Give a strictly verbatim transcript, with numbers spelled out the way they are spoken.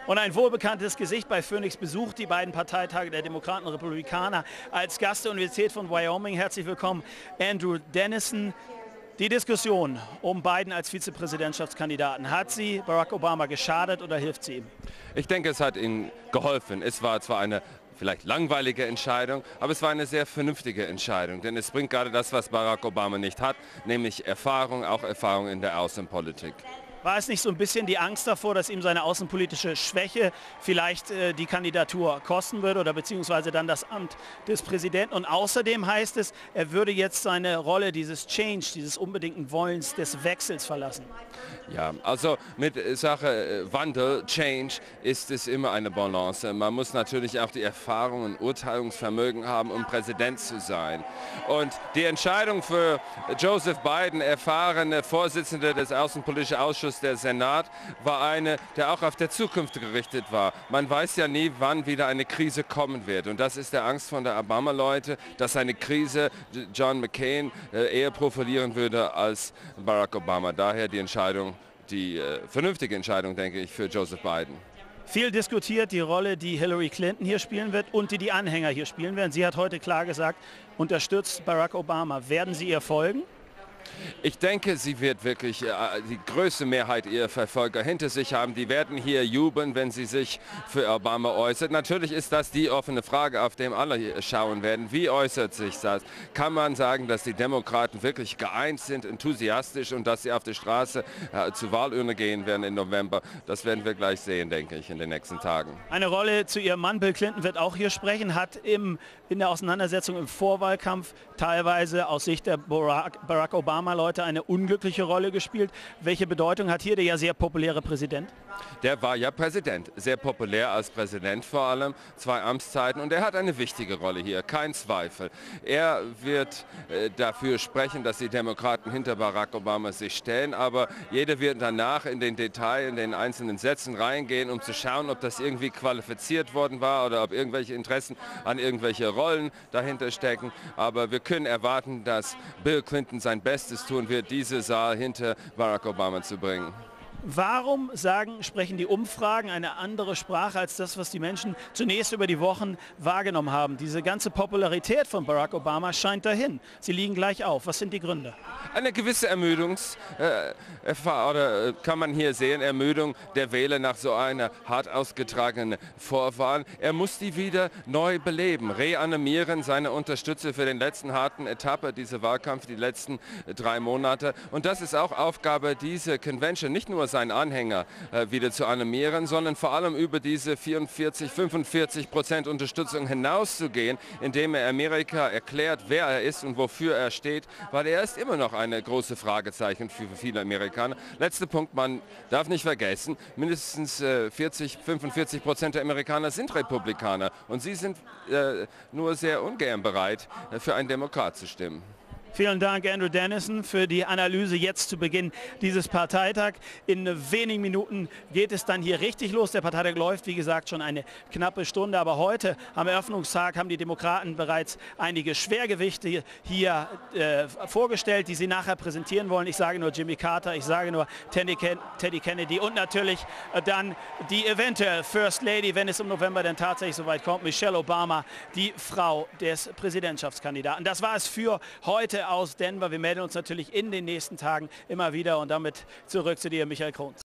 Und ein wohlbekanntes Gesicht bei Phoenix besucht die beiden Parteitage der Demokraten und Republikaner als Gast der Universität von Wyoming. Herzlich willkommen, Andrew Dennison. Die Diskussion um Biden als Vizepräsidentschaftskandidaten, hat sie Barack Obama geschadet oder hilft sie ihm? Ich denke, es hat ihm geholfen. Es war zwar eine vielleicht langweilige Entscheidung, aber es war eine sehr vernünftige Entscheidung, denn es bringt gerade das, was Barack Obama nicht hat, nämlich Erfahrung, auch Erfahrung in der Außenpolitik. War es nicht so ein bisschen die Angst davor, dass ihm seine außenpolitische Schwäche vielleicht äh, die Kandidatur kosten würde oder beziehungsweise dann das Amt des Präsidenten? Und außerdem heißt es, er würde jetzt seine Rolle dieses Change, dieses unbedingten Wollens des Wechsels verlassen. Ja, also mit Sache Wandel, Change, ist es immer eine Balance. Man muss natürlich auch die Erfahrung und Urteilungsvermögen haben, um Präsident zu sein. Und die Entscheidung für Joseph Biden, erfahrene Vorsitzende des Außenpolitischen Ausschusses der Senat, war eine, der auch auf der Zukunft gerichtet war. Man weiß ja nie, wann wieder eine Krise kommen wird. Und das ist der Angst von der Obama-Leute, dass eine Krise John McCain äh, eher profilieren würde als Barack Obama. Daher die Entscheidung, die äh, vernünftige Entscheidung, denke ich, für Joseph Biden. Viel diskutiert die Rolle, die Hillary Clinton hier spielen wird und die die Anhänger hier spielen werden. Sie hat heute klar gesagt, unterstützt Barack Obama. Werden Sie ihr folgen? Ich denke, sie wird wirklich äh, die größte Mehrheit ihrer Verfolger hinter sich haben. Die werden hier jubeln, wenn sie sich für Obama äußert. Natürlich ist das die offene Frage, auf die alle schauen werden. Wie äußert sich das? Kann man sagen, dass die Demokraten wirklich geeint sind, enthusiastisch und dass sie auf die Straße äh, zur Wahlurne gehen werden im November? Das werden wir gleich sehen, denke ich, in den nächsten Tagen. Eine Rolle zu ihrem Mann Bill Clinton wird auch hier sprechen, hat im, in der Auseinandersetzung im Vorwahlkampf teilweise aus Sicht der Barack, Barack Obama Leute eine unglückliche Rolle gespielt. Welche Bedeutung hat hier der ja sehr populäre Präsident? Der war ja Präsident, sehr populär als Präsident vor allem, zwei Amtszeiten, und er hat eine wichtige Rolle hier, kein Zweifel. Er wird äh, dafür sprechen, dass die Demokraten hinter Barack Obama sich stellen, aber jeder wird danach in den Detail, in den einzelnen Sätzen reingehen, um zu schauen, ob das irgendwie qualifiziert worden war oder ob irgendwelche Interessen an irgendwelche Rollen dahinter stecken. Aber wir können erwarten, dass Bill Clinton sein Bestes tun wird, diese Saal hinter Barack Obama zu bringen. Warum sagen, sprechen die Umfragen eine andere Sprache als das, was die Menschen zunächst über die Wochen wahrgenommen haben? Diese ganze Popularität von Barack Obama scheint dahin. Sie liegen gleich auf. Was sind die Gründe? Eine gewisse Ermüdungs, äh, oder äh, kann man hier sehen, Ermüdung der Wähler nach so einer hart ausgetragenen Vorwahl. Er muss die wieder neu beleben, reanimieren, seine Unterstützer für den letzten harten Etappe, diese Wahlkampf, die letzten äh, drei Monate. Und das ist auch Aufgabe dieser Convention, nicht nur seinen Anhänger äh, wieder zu animieren, sondern vor allem über diese vierundvierzig, fünfundvierzig Prozent Unterstützung hinauszugehen, indem er Amerika erklärt, wer er ist und wofür er steht, weil er ist immer noch eine große Fragezeichen für viele Amerikaner. Letzter Punkt, man darf nicht vergessen, mindestens äh, vierzig, fünfundvierzig Prozent der Amerikaner sind Republikaner und sie sind äh, nur sehr ungern bereit, äh, für einen Demokrat zu stimmen. Vielen Dank, Andrew Dennison, für die Analyse jetzt zu Beginn dieses Parteitag. In wenigen Minuten geht es dann hier richtig los. Der Parteitag läuft, wie gesagt, schon eine knappe Stunde. Aber heute am Eröffnungstag haben die Demokraten bereits einige Schwergewichte hier äh, vorgestellt, die sie nachher präsentieren wollen. Ich sage nur Jimmy Carter, ich sage nur Teddy, Ken Teddy Kennedy und natürlich äh, dann die eventuell First Lady, wenn es im November dann tatsächlich soweit kommt, Michelle Obama, die Frau des Präsidentschaftskandidaten. Das war es für heute aus Denver. Wir melden uns natürlich in den nächsten Tagen immer wieder und damit zurück zu dir, Michael Krohns.